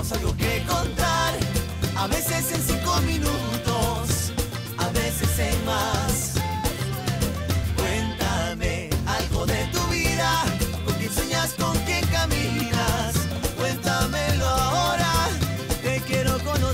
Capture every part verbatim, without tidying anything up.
tenemos algo que contar, a veces en cinco minutos, a veces en más. Cuéntame algo de tu vida, con quién sueñas, con quién caminas. Cuéntamelo ahora, te quiero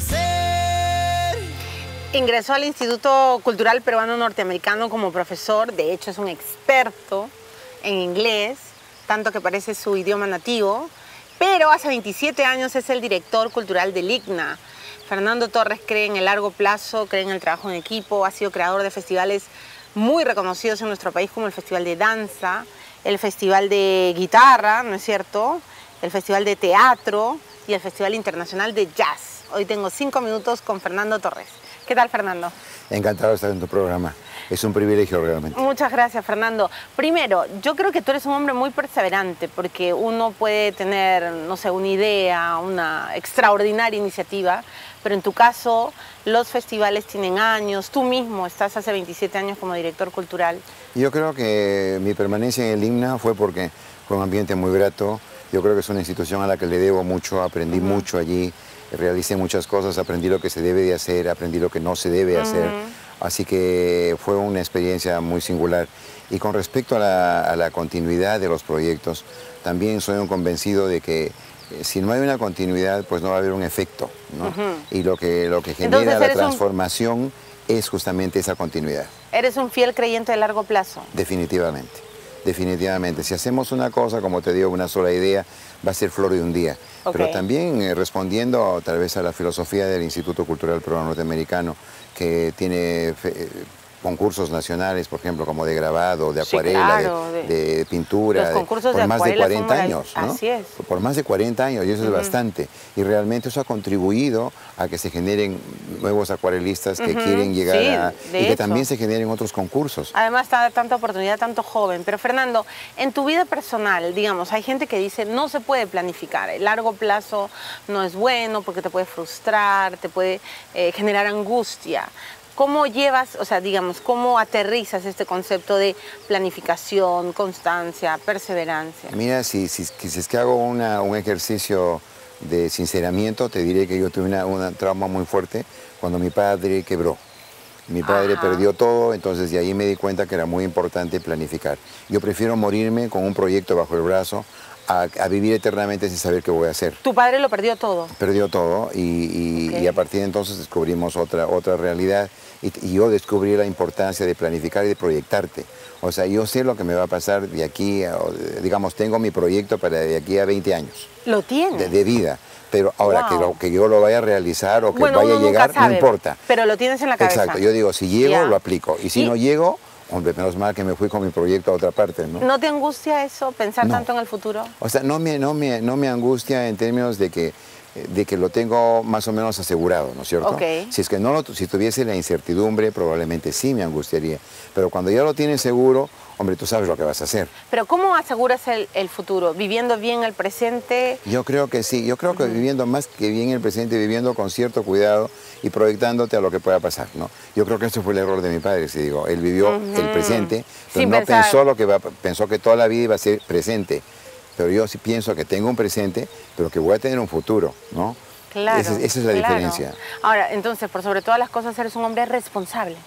conocer. Ingresó al Instituto Cultural Peruano Norteamericano como profesor, de hecho es un experto en inglés, tanto que parece su idioma nativo, pero hace veintisiete años es el director cultural del I C N A. Fernando Torres cree en el largo plazo, cree en el trabajo en equipo, ha sido creador de festivales muy reconocidos en nuestro país como el Festival de Danza, el Festival de Guitarra, ¿no es cierto?, el Festival de Teatro y el Festival Internacional de Jazz. Hoy tengo cinco minutos con Fernando Torres. ¿Qué tal, Fernando? Encantado de estar en tu programa. Es un privilegio realmente. Muchas gracias, Fernando. Primero, yo creo que tú eres un hombre muy perseverante porque uno puede tener, no sé, una idea, una extraordinaria iniciativa, pero en tu caso los festivales tienen años, tú mismo estás hace veintisiete años como director cultural. Yo creo que mi permanencia en el I C N A fue porque fue un ambiente muy grato. Yo creo que es una institución a la que le debo mucho, aprendí uh-huh. mucho allí, realicé muchas cosas, aprendí lo que se debe de hacer, aprendí lo que no se debe uh-huh. hacer. Así que fue una experiencia muy singular. Y con respecto a la, a la continuidad de los proyectos, también soy un convencido de que eh, si no hay una continuidad, pues no va a haber un efecto, ¿no? Uh-huh. Y lo que, lo que genera Entonces, la transformación un... es justamente esa continuidad. ¿Eres un fiel creyente de largo plazo? Definitivamente, definitivamente. Si hacemos una cosa, como te digo, una sola idea, va a ser flor de un día. Okay. Pero también eh, respondiendo tal vez a la filosofía del Instituto Cultural Peruano Norteamericano, que tiene fe, concursos nacionales, por ejemplo, como de grabado, de acuarela, sí, claro, de, de, de pintura, los concursos por de más de cuarenta años, ¿no? Así es. Por más de cuarenta años, y eso uh-huh. es bastante. Y realmente eso ha contribuido a que se generen nuevos acuarelistas que uh-huh. quieren llegar sí, a... y hecho. que también se generen otros concursos. Además, está tanta oportunidad, tanto joven. Pero Fernando, en tu vida personal, digamos, hay gente que dice no se puede planificar, el largo plazo no es bueno porque te puede frustrar, te puede eh, generar angustia. ¿Cómo llevas, o sea, digamos, cómo aterrizas este concepto de planificación, constancia, perseverancia? Mira, si, si, si es que hago una, un ejercicio de sinceramiento, te diré que yo tuve una, una trauma muy fuerte cuando mi padre quebró. Mi padre Ajá. perdió todo, entonces de ahí me di cuenta que era muy importante planificar. Yo prefiero morirme con un proyecto bajo el brazo a, a vivir eternamente sin saber qué voy a hacer. ¿Tu padre lo perdió todo? Perdió todo y, y, okay. y a partir de entonces descubrimos otra, otra realidad y, y yo descubrí la importancia de planificar y de proyectarte. O sea, yo sé lo que me va a pasar de aquí, a, digamos, tengo mi proyecto para de aquí a veinte años. ¿Lo tienes? De, de vida. Pero ahora wow. que, lo, que yo lo vaya a realizar o que bueno, vaya a llegar, sabe, no importa. Pero lo tienes en la cabeza. Exacto, yo digo, si llego, ya. lo aplico. Y si ¿Y? no llego, hombre, menos mal que me fui con mi proyecto a otra parte, ¿no? ¿No te angustia eso, pensar no. tanto en el futuro? O sea, no me, no, me, no me angustia en términos de que, de que lo tengo más o menos asegurado, ¿no es cierto? Okay. Si es que no lo, si tuviese la incertidumbre, probablemente sí me angustiaría. Pero cuando ya lo tienes seguro, hombre, tú sabes lo que vas a hacer. Pero ¿cómo aseguras el, el futuro? ¿Viviendo bien el presente? Yo creo que sí. Yo creo que uh-huh. viviendo más que bien el presente, viviendo con cierto cuidado y proyectándote a lo que pueda pasar, ¿no? Yo creo que ese fue el error de mi padre, si digo. Él vivió uh-huh. el presente, pero Sin no pensar. pensó lo que va, pensó que toda la vida iba a ser presente. Pero yo sí pienso que tengo un presente, pero que voy a tener un futuro, ¿no? Claro, esa, esa es la claro. diferencia. Ahora, entonces, por sobre todas las cosas, eres un hombre responsable.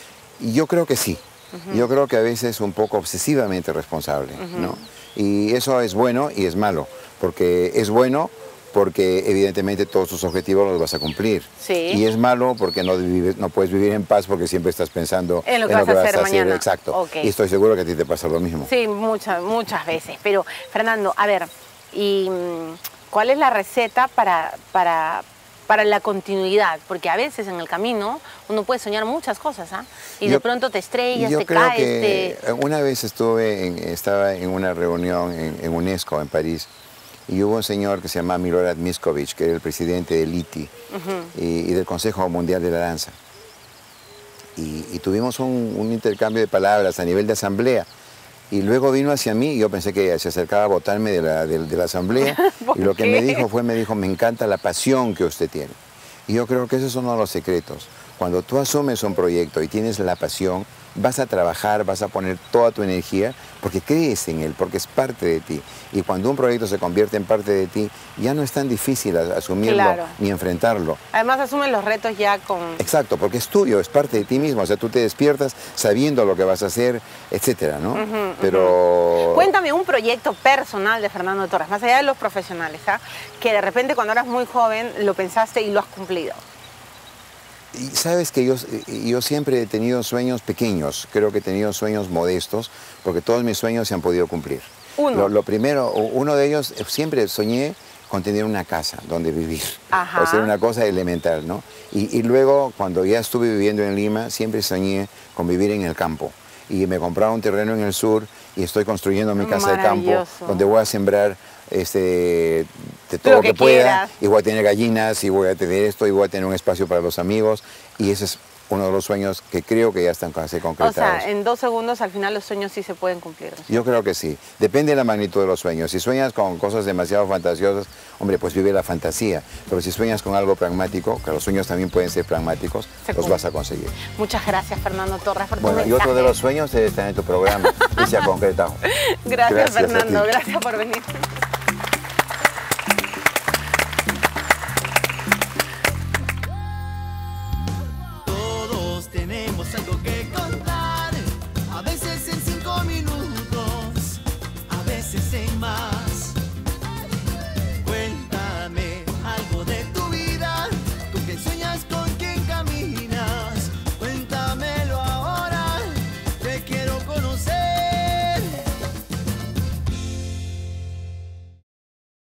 Yo creo que sí. Uh-huh. Yo creo que a veces un poco obsesivamente responsable, uh-huh. ¿no? Y eso es bueno y es malo, porque es bueno porque evidentemente todos tus objetivos los vas a cumplir. Sí. Y es malo porque no, vives, no puedes vivir en paz porque siempre estás pensando en lo que, en vas, lo que a vas hacer a mañana. hacer. Exacto. Okay. Y estoy seguro que a ti te pasa lo mismo. Sí, muchas, muchas veces. Pero, Fernando, a ver, ¿y cuál es la receta para, para, para la continuidad? Porque a veces en el camino uno puede soñar muchas cosas, ¿ah? Y yo, de pronto te estrellas, yo te creo caes. Que te... Una vez estuve en, estaba en una reunión en, en UNESCO, en París, y hubo un señor que se llama Milorad Miskovich, que era el presidente del I T I uh-huh. y, y del Consejo Mundial de la Danza. Y, y tuvimos un, un intercambio de palabras a nivel de asamblea. Y luego vino hacia mí y yo pensé que se acercaba a botarme de la, de, de la asamblea. Y lo que qué? me dijo fue, me dijo, me encanta la pasión que usted tiene. Y yo creo que esos son uno de los secretos. Cuando tú asumes un proyecto y tienes la pasión, vas a trabajar, vas a poner toda tu energía porque crees en él, porque es parte de ti. Y cuando un proyecto se convierte en parte de ti, ya no es tan difícil asumirlo Claro. ni enfrentarlo. Además asumen los retos ya con... Exacto, porque es tuyo, es parte de ti mismo. O sea, tú te despiertas sabiendo lo que vas a hacer, etcétera, ¿no? Ujú, Pero... Cuéntame un proyecto personal de Fernando Torres, más allá de los profesionales, ¿ah? Que de repente cuando eras muy joven lo pensaste y lo has cumplido. Y sabes que yo, yo siempre he tenido sueños pequeños, creo que he tenido sueños modestos, porque todos mis sueños se han podido cumplir. Uno. Lo, lo primero, uno de ellos, siempre soñé con tener una casa donde vivir. Ajá. O sea, una cosa elemental, ¿no? Y, y luego, cuando ya estuve viviendo en Lima, siempre soñé con vivir en el campo. Y me compraron un terreno en el sur y estoy construyendo mi casa de campo, Maravilloso. donde voy a sembrar este, de todo Lo lo que, que pueda, quieras. y voy a tener gallinas, y voy a tener esto, y voy a tener un espacio para los amigos, y ese es uno de los sueños que creo que ya están casi O concretados. sea, en dos segundos al final los sueños sí se pueden cumplir, ¿no? Yo creo que sí. Depende de la magnitud de los sueños. Si sueñas con cosas demasiado fantasiosas, hombre, pues vive la fantasía. Pero si sueñas con algo pragmático, que los sueños también pueden ser pragmáticos, Se los cumple. vas a conseguir. Muchas gracias, Fernando Torres, por tu Bueno, y otro de mensaje. los sueños es estar en tu programa y se ha concretado. Gracias, Gracias a Fernando. ti. Gracias por venir.